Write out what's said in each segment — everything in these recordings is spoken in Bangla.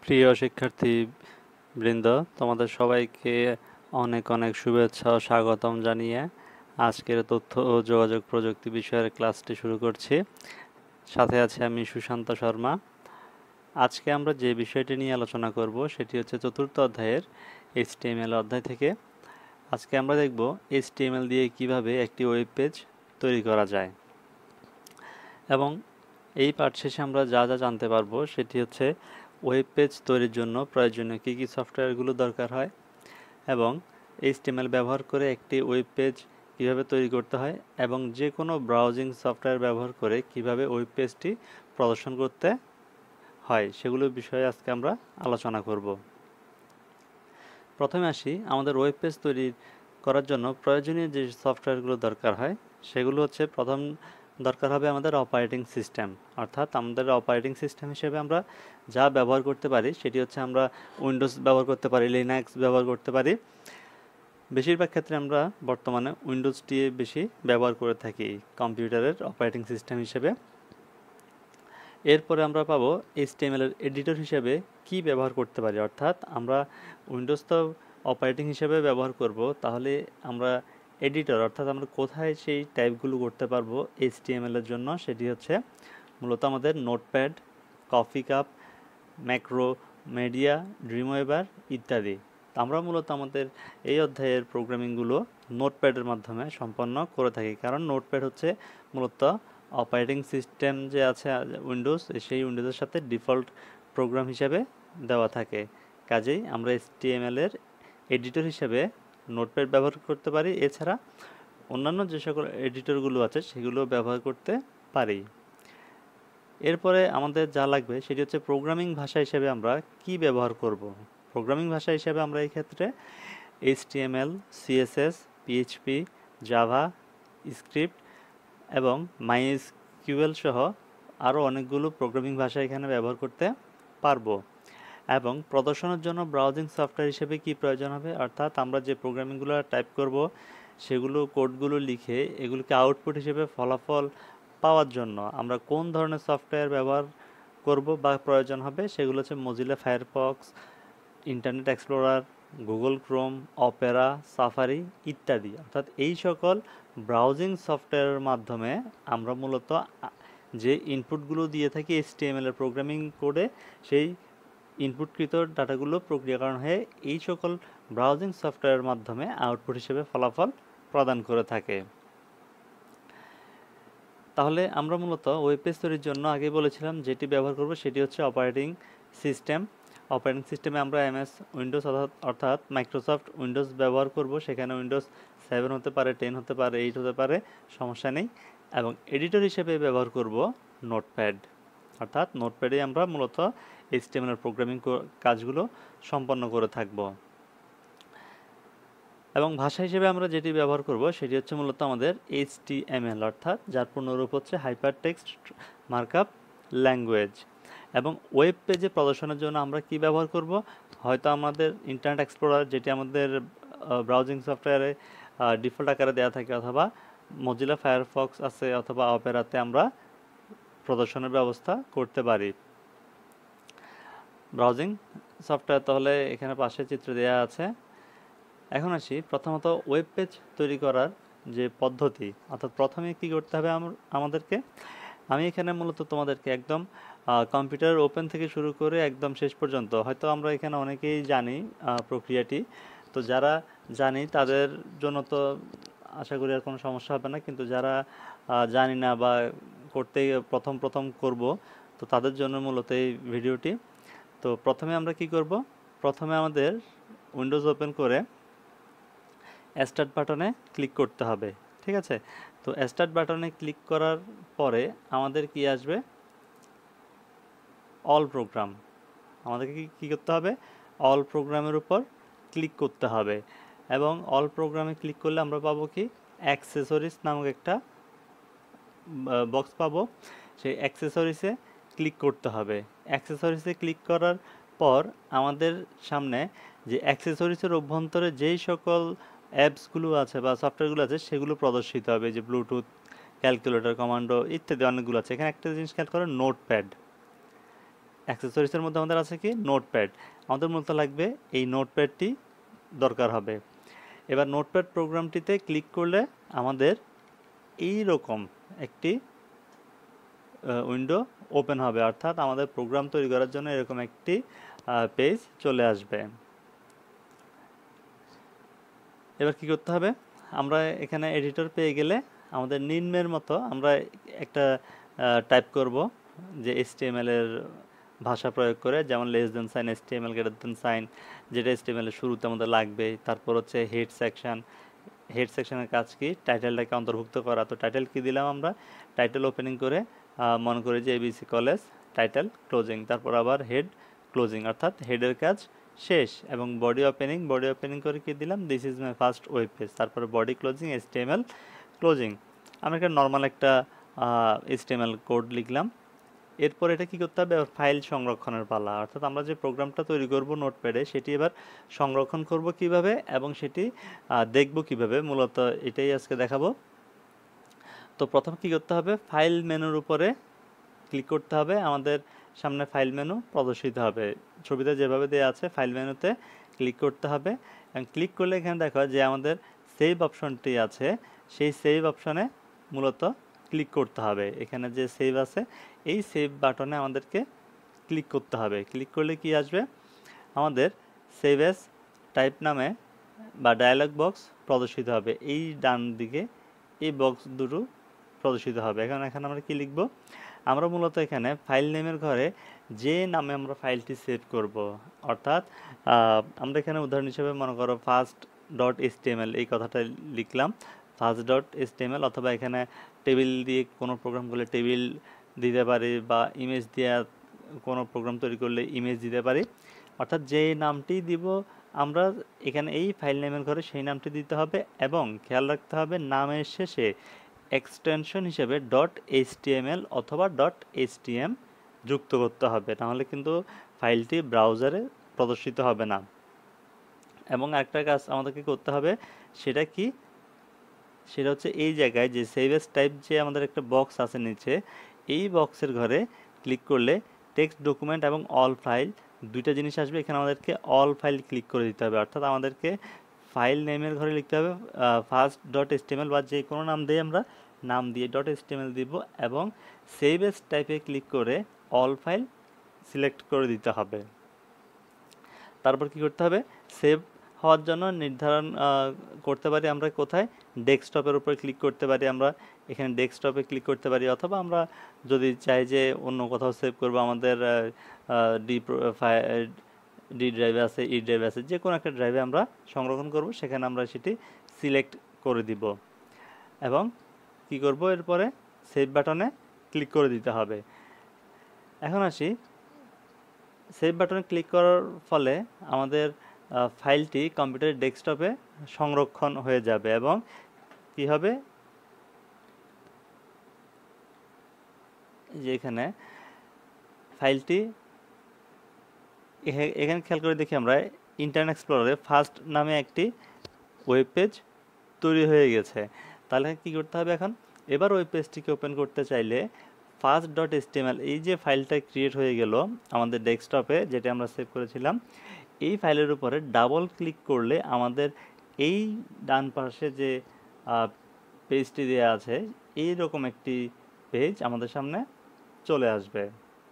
প্রিয় শিক্ষার্থী বৃন্দ, তোমাদের সবাইকে অনেক অনেক শুভেচ্ছা ও স্বাগতম জানিয়ে আজকের তথ্য ও যোগাযোগ প্রযুক্তি বিষয়ের ক্লাসটি শুরু করছি। সাথে আছে আমি সুশান্ত শর্মা। আজকে আমরা যে বিষয়টি নিয়ে আলোচনা করব সেটি হচ্ছে চতুর্থ অধ্যায়ের HTML অধ্যায় থেকে। আজকে আমরা দেখব HTML দিয়ে কিভাবে একটি ওয়েব পেজ তৈরি করা যায়, এবং এই পাঠ শেষে আমরা যা যা জানতে পারবো সেটি হচ্ছে ওয়েব পেজ তৈরির জন্য প্রয়োজনীয় কী কী সফটওয়্যারগুলো দরকার হয়, এবং HTML ব্যবহার করে একটি ওয়েব পেজ কীভাবে তৈরি করতে হয়, এবং যে কোনো ব্রাউজিং সফটওয়্যার ব্যবহার করে কিভাবে ওয়েব পেজটি প্রদর্শন করতে হয় সেগুলোর বিষয়ে আজকে আমরা আলোচনা করব। প্রথমে আসি, আমাদের ওয়েব পেজ তৈরি করার জন্য প্রয়োজনীয় যে সফটওয়্যারগুলো দরকার হয় সেগুলো হচ্ছে, প্রথম দরকার হবে আমাদের অপারেটিং সিস্টেম। অর্থাৎ আমাদের অপারেটিং সিস্টেম হিসেবে আমরা যা ব্যবহার করতে পারি সেটি হচ্ছে, আমরা উইন্ডোজ ব্যবহার করতে পারি, লিনাক্স ব্যবহার করতে পারি। বেশিরভাগ ক্ষেত্রে আমরা বর্তমানে উইন্ডোজটি বেশি ব্যবহার করে থাকি কম্পিউটারের অপারেটিং সিস্টেম হিসেবে। এরপরে আমরা পাবো HTML এর এডিটর হিসেবে কি ব্যবহার করতে পারি। অর্থাৎ আমরা উইন্ডোজ তো অপারেটিং হিসেবে ব্যবহার করব, তাহলে আমরা এডিটর অর্থাৎ আমরা কোথায় সেই টাইপগুলো করতে পারবো HTML এর জন্য, সেটি হচ্ছে মূলত আমাদের Notepad, coffee cup, Macromedia, Dreamweaver ইত্যাদি। আমরা মূলত আমাদের এই অধ্যায়ের প্রোগ্রামিংগুলো নোটপ্যাডের মাধ্যমে সম্পন্ন করে থাকি, কারণ নোটপ্যাড হচ্ছে মূলত অপারেটিং সিস্টেম যে আছে উইন্ডোজ, সেই উইন্ডোজের সাথে ডিফল্ট প্রোগ্রাম হিসেবে দেওয়া থাকে। কাজেই আমরা HTML এর এডিটর হিসেবে নোটপ্যাড ব্যবহার করতে পারি, এছাড়া অন্যান্য যে সকল এডিটরগুলো আছে সেগুলো ব্যবহার করতে পারি। এরপরে আমাদের যা লাগবে সেটি হচ্ছে প্রোগ্রামিং ভাষা হিসেবে আমরা কি ব্যবহার করব। প্রোগ্রামিং ভাষা হিসেবে আমরা এই ক্ষেত্রে HTML, CSS, PHP, JavaScript এবং MySQL সহ আরও অনেকগুলো প্রোগ্রামিং ভাষা এখানে ব্যবহার করতে পারবো। এবং প্রদর্শনের জন্য ব্রাউজিং সফটওয়্যার হিসেবে কি প্রয়োজন হবে, অর্থাৎ আমরা যে প্রোগ্রামিংগুলো টাইপ করব সেগুলো কোডগুলো লিখে এগুলোকে আউটপুট হিসেবে ফলাফল পাওয়ার জন্য আমরা কোন ধরনের সফটওয়্যার ব্যবহার করব বা প্রয়োজন হবে, সেগুলো হচ্ছে Mozilla Firefox, Internet Explorer, Google Chrome, Opera, Safari ইত্যাদি। অর্থাৎ এই সকল ব্রাউজিং সফটওয়্যারের মাধ্যমে আমরা মূলত যে ইনপুটগুলো দিয়ে থাকি HTML এর প্রোগ্রামিং কোডে, সেই ইনপুটকৃত ডাটাগুলো প্রক্রিয়াকরণ হয়ে এই সকল ব্রাউজিং সফটওয়্যারের মাধ্যমে আউটপুট হিসেবে ফলাফল প্রদান করে থাকে। তাহলে আমরা মূলত ওয়েব পেজ তৈরির জন্য আগে বলেছিলাম যেটি ব্যবহার করব সেটি হচ্ছে অপারেটিং সিস্টেম। অপারেটিং সিস্টেমে আমরা MS উইন্ডোজ অর্থাৎ মাইক্রোসফট উইন্ডোজ ব্যবহার করব। সেখানে উইন্ডোজ 7 হতে পারে, 10 হতে পারে, 8 হতে পারে, সমস্যা নেই। এবং এডিটর হিসেবে ব্যবহার করব নোটপ্যাড। অর্থাৎ নোটপ্যাডে আমরা মূলত HTML এর প্রোগ্রামিং কাজগুলো সম্পন্ন করে থাকব। এবং ভাষা হিসেবে আমরা যেটি ব্যবহার করব সেটি হচ্ছে মূলত আমাদের HTML, অর্থাৎ যার পূর্ণরূপ হচ্ছে হাইপার টেক্সট মার্কআপ ল্যাঙ্গুয়েজ। এবং ওয়েব পেজে প্রদর্শনের জন্য আমরা কি ব্যবহার করব, হয়তো আমাদের ইন্টারনেট এক্সপ্লোরার যেটি আমাদের ব্রাউজিং সফটওয়্যারে ডিফল্ট আকারে দেওয়া থাকে, অথবা মজিলা ফায়ারফক্স আছে, অথবা অপেরাতে আমরা প্রদর্শনের ব্যবস্থা করতে পারি। ব্রাউজিং সফটওয়্যার তাহলে এখানে পাশে চিত্র দেওয়া আছে। এখন আসি প্রথমত ওয়েব পেজ তৈরি করার যে পদ্ধতি, অর্থাৎ প্রথমে কি করতে হবে আমাদেরকে। আমি এখানে মূলত তোমাদেরকে একদম কম্পিউটার ওপেন থেকে শুরু করে একদম শেষ পর্যন্ত, হয়তো আমরা এখানে অনেকেই জানি প্রক্রিয়াটি, তো যারা জানি তাদের জন্য তো আশা করি আর কোনো সমস্যা হবে না, কিন্তু যারা জানি না বা করতে প্রথম করব, তো তাদের জন্য মূলত এই ভিডিওটি। তো প্রথমে আমরা কি করব, প্রথমে আমাদের উইন্ডোজ ওপেন করে স্টার্ট বাটনে ক্লিক করতে হবে, ঠিক আছে। তো স্টার্ট বাটনে ক্লিক করার পরে আমাদের কি আসবে, অল প্রোগ্রাম। আমাদেরকে কি করতে হবে, অল প্রোগ্রামের উপর ক্লিক করতে হবে। এবং অল প্রোগ্রামে ক্লিক করলে আমরা পাবো কি, অ্যাক্সেসরিজ নামক একটা বক্স পাবো। সেই অ্যাক্সেসরিজে ক্লিক করতে হবে। অ্যাক্সেসরিজে ক্লিক করার পর আমাদের সামনে যে অ্যাক্সেসরিজের অভ্যন্তরে যেই সকল অ্যাপসগুলো আছে বা সফটওয়্যারগুলো আছে সেগুলো প্রদর্শিত হবে, যে ব্লুটুথ, ক্যালকুলেটর, কমান্ডো ইত্যাদি অনেকগুলো আছে। এখানে একটা জিনিস খেয়াল করো, নোটপ্যাড। অ্যাক্সেসরিজের মধ্যে আমাদের আছে কি নোটপ্যাড, আমাদের মূলত লাগবে এই নোটপ্যাডটি দরকার হবে। এবার নোটপ্যাড প্রোগ্রামটিতে ক্লিক করলে আমাদের এই রকম একটি উইন্ডো ওপেন হবে, অর্থাৎ আমাদের প্রোগ্রাম তৈরি করার জন্য এরকম একটি পেজ চলে আসবে। এবার কি করতে হবে, আমরা এখানে এডিটর পেয়ে গেলে আমাদের নিম্নের মতো আমরা একটা টাইপ করব যে HTML এর ভাষা প্রয়োগ করে, যেমন less than sign, HTML greater than sign, যেটা HTML এর শুরুতে আমাদের লাগবে। তারপর হচ্ছে হেড সেকশন, হেড সেকশনের কাজ কি, টাইটেলটাকে অন্তর্ভুক্ত করা। তো টাইটেল কি দিলাম আমরা, টাইটেল ওপেনিং করে মনে করি যে ABC কলেজ, টাইটেল ক্লোজিং, তারপর আবার হেড ক্লোজিং, অর্থাৎ হেডের কাজ শেষ। এবং বডি ওপেনিং করে কি দিলাম, this is my first web page, তারপরে বডি ক্লোজিং, HTML ক্লোজিং। আমি একটা নর্মাল একটা HTML কোড লিখলাম। এরপর এটা কি করতে হবে, ফাইল সংরক্ষণের পালা, অর্থাৎ আমরা যে প্রোগ্রামটা তৈরি করব নোটপ্যাডে সেটি এবার সংরক্ষণ করব কিভাবে এবং সেটি দেখব কিভাবে, মূলত এটাই আজকে দেখাবো। তো প্রথমে কি করতে হবে, ফাইল মেনুর উপরে ক্লিক করতে হবে, আমাদের সামনে ফাইল মেনু প্রদর্শিত হবে, ছবিতে যেভাবে দেওয়া আছে ফাইল মেনুতে ক্লিক করতে হবে। এবং ক্লিক করলে এখানে দেখো যে আমাদের সেভ অপশনটি আছে, সেই সেভ অপশনে মূলত ক্লিক করতে হবে। এখানে যে সেভ আছে এই সেভ বাটনে আমাদেরকে ক্লিক করতে হবে। ক্লিক করলে কি আসবে, আমাদের সেভ এস টাইপ নামে বা ডায়ালগ বক্স প্রদর্শিত হবে, এই ডান দিকে এই বক্স দুটো প্রদর্শিত হবে। এখানে আমরা কি লিখব, আমরা মূলত এখানে ফাইল নেমের ঘরে যে নামে আমরা ফাইলটি সেভ করব, অর্থাৎ আমরা এখানে উদাহরণ হিসেবে মনে করো ফার্স্ট.html এই কথাটা লিখলাম, ফার্স্ট.html, অথবা এখানে টেবিল দিয়ে কোনো প্রোগ্রাম করলে টেবিল দিতে পারি, বা ইমেজ দিয়ে কোনো প্রোগ্রাম তৈরি করলে ইমেজ দিতে পারি। অর্থাৎ যে নামটি দিব আমরা এখানে এই ফাইল নেমের ঘরে সেই নামটি দিতে হবে, এবং খেয়াল রাখতে হবে নামের শেষে এক্সটেনশন হিসেবে .html অথবা .htm যুক্ত করতে হবে, নাহলে কিন্তু ফাইলটি ব্রাউজারে প্রদর্শিত হবে না। এবং একটা কাজ আমাদেরকে করতে হবে, সেটা কি, সেটা হচ্ছে এই জায়গায় যে সেভ এস টাইপ যে আমাদের একটা বক্স আছে নিচে, এই বক্সের ঘরে ক্লিক করলে টেক্সট ডকুমেন্ট এবং অল ফাইল দুইটা জিনিস আসবে। এখানে আমাদেরকে অল ফাইল ক্লিক করে দিতে হবে, অর্থাৎ আমাদেরকে ফাইল নেমের ঘরে লিখতে হবে ফার্স্ট.html, বা যে কোনো নাম দিয়ে আমরা নাম দিয়ে .html দিব, এবং সেভ এস টাইপে ক্লিক করে অল ফাইল সিলেক্ট করে দিতে হবে। তারপর কি করতে হবে, সেভ হওয়ার জন্য নির্ধারণ করতে পারি আমরা কোথায়, ডেস্কটপের উপরে ক্লিক করতে পারি, আমরা এখানে ডেস্কটপে ক্লিক করতে পারি, অথবা আমরা যদি চাই যে অন্য কোথাও সেভ করবো, আমাদের ডি ড্রাইভে আছে, ই ড্রাইভে আছে, যে কোনো একটা ড্রাইভে আমরা সংরক্ষণ করব, সেখানে আমরা সেটি সিলেক্ট করে দিব। এবং কি করব, এরপরে সেভ বাটনে ক্লিক করে দিতে হবে। এখন আসি, সেভ বাটনে ক্লিক করার ফলে আমাদের ফাইলটি কম্পিউটারের ডেস্কটপে সংরক্ষণ হয়ে যাবে, এবং কি হবে, যে এখানে ফাইলটি এখানে খেয়াল করে দেখি আমরা ইন্টারনেট এক্সপ্লোরারে ফার্স্ট নামে একটি ওয়েব পেজ তৈরি হয়ে গেছে। তাহলে কি করতে হবে, এখন এবার ওয়েব পেজটিকে ওপেন করতে চাইলে ফার্স্ট.html এই যে ফাইলটা ক্রিয়েট হয়ে গেল আমাদের ডেস্কটপে, যেটা আমরা সেভ করেছিলাম, এই ফাইলের উপরে ডাবল ক্লিক করলে আমাদের এই ডান পাশে যে পেজটি দেওয়া আছে এই রকম একটি পেজ আমাদের সামনে চলে আসবে।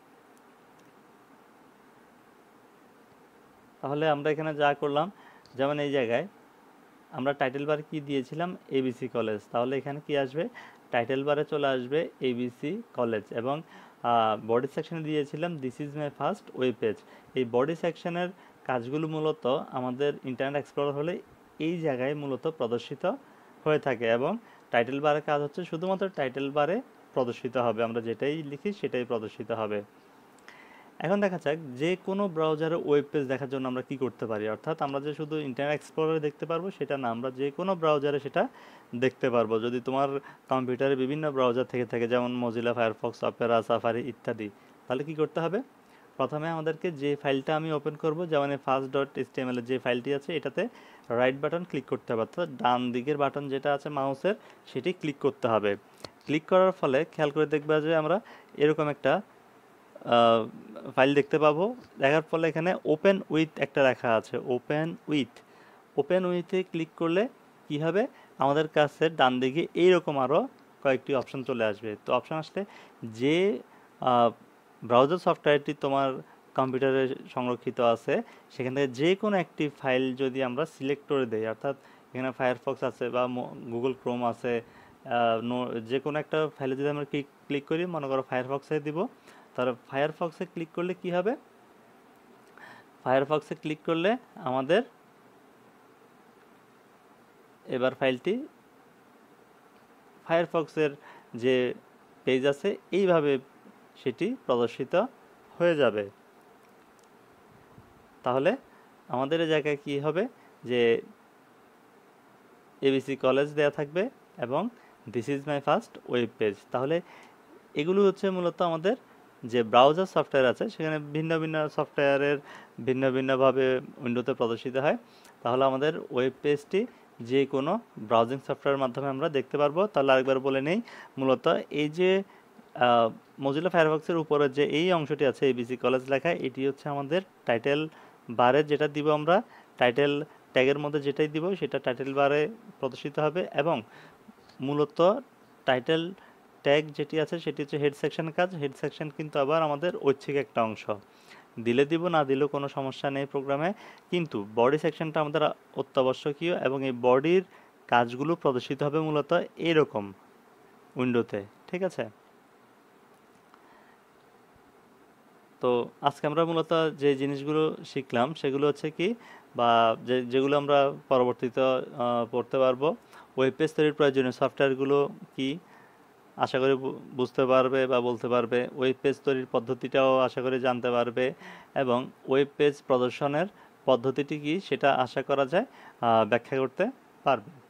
তাহলে আমরা এখানে যা করলাম, যেমন এই জায়গায় আমরা টাইটেল বারে কি দিয়েছিলাম, ABC কলেজ, তাহলে এখানে কি আসবে, টাইটেল বারে চলে আসবে ABC কলেজ, এবং বডি সেকশনে দিয়েছিলাম this is my first web page. এই বডি সেকশনের কাজগুলো মূলত আমাদের ইন্টারনেট এক্সপ্লোরার হলে এই জায়গায় মূলত প্রদর্শিত হয়ে থাকে, এবং টাইটেল বারের কাজ হচ্ছে শুধুমাত্র টাইটেল বারে প্রদর্শিত হবে, আমরা যেটাই লিখি সেটাই প্রদর্শিত হবে। এখন দেখা যাক যে কোনো ব্রাউজারে ওয়েব পেজ দেখার জন্য আমরা কি করতে পারি, অর্থাৎ আমরা যে শুধু ইন্টারনেট এক্সপ্লোরারে দেখতে পারবো সেটা না, আমরা যে কোনো ব্রাউজারে সেটা দেখতে পারবো। যদি তোমার কম্পিউটারে বিভিন্ন ব্রাউজার থেকে থাকে, যেমন মজিলা, ফায়ারফক্স, অপেরা, সাফারি ইত্যাদি, তাহলে কি করতে হবে, প্রথমে আমাদেরকে যে ফাইলটা আমি ওপেন করব, যেমন ফার্স্ট.html যে ফাইলটি আছে, এটাতে রাইট বাটন ক্লিক করতে হবে, অর্থাৎ ডান দিকের বাটন যেটা আছে মাউসের সেটি ক্লিক করতে হবে। ক্লিক করার ফলে খেয়াল করে দেখবা যে আমরা এরকম একটা ফাইল দেখতে পাবো। দেখার ফলে এখানে ওপেন উইথ একটা লেখা আছে, ওপেন উইথে ক্লিক করলে কি হবে, আমাদের কাছে ডান দিকে এইরকম আরও কয়েকটি অপশন চলে আসবে। তো অপশন আসলে যে ব্রাউজার সফটওয়্যারটি তোমার কম্পিউটারে সংরক্ষিত আছে সেখান থেকে যে কোনো একটি ফাইল যদি আমরা সিলেক্ট করে দেই, অর্থাৎ এখানে ফায়ারফক্স আছে বা গুগল ক্রোম আছে, যে কোনো একটা ফাইলে যদি আমরা ক্লিক করি, মনে করো ফায়ারফক্সে দিব, তাহলে ফায়ারফক্সে ক্লিক করলে কি হবে, ফায়ারফক্সে ক্লিক করলে আমাদের এবার ফাইলটি ফায়ারফক্সের যে পেজ আছে এইভাবে সেটি প্রদর্শিত হয়ে যাবে। তাহলে আমাদের এই জায়গায় কি হবে যে এবিসি কলেজ দেয়া থাকবে এবং this is my first web page. তাহলে এগুলো হচ্ছে মূলত আমাদের যে ব্রাউজার সফটওয়্যার আছে সেখানে ভিন্ন ভিন্ন সফটওয়্যারের ভিন্ন ভিন্নভাবে উইন্ডোতে প্রদর্শিত হয়। তাহলে আমাদের ওয়েব পেজটি যে কোনো ব্রাউজিং সফটওয়্যারের মাধ্যমে আমরা দেখতে পারবো। তাহলে আরেকবার বলে নেই, মূলত এই যে মজিলা ফায়ারফক্সের উপরে যে এই অংশটি আছে এবিসি কলেজ লেখা, এটি হচ্ছে আমাদের টাইটেল বারে যেটা দিব আমরা, টাইটেল ট্যাগের মধ্যে যেটাই দিব সেটা টাইটেল বারে প্রদর্শিত হবে। এবং মূলত টাইটেল ট্যাগ যেটি আছে সেটি হচ্ছে হেড সেকশনের কাজ। হেড সেকশন কিন্তু আবার আমাদের ঐচ্ছিক একটা অংশ, দিলে দিব না দিলেও কোনো সমস্যা নেই প্রোগ্রামে, কিন্তু বডি সেকশনটা আমাদের অত্যাবশ্যকীয় এবং এই বডির কাজগুলো প্রদর্শিত হবে মূলত এরকম উইন্ডোতে। ঠিক আছে, তো আজকে আমরা মূলত যে জিনিসগুলো শিখলাম সেগুলো হচ্ছে কি, বা যেগুলো আমরা পরবর্তীতে পড়তে পারবো, ওয়েব পেজ তৈরির প্রয়োজনীয় সফটওয়্যারগুলো কি আশা করি বুঝতে পারবে বা বলতে পারবে, ওয়েব পেজ তৈরির পদ্ধতিটাও আশা করি জানতে পারবে, এবং ওয়েব পেজ প্রদর্শনের পদ্ধতিটি কি সেটা আশা করা যায় ব্যাখ্যা করতে পারবে।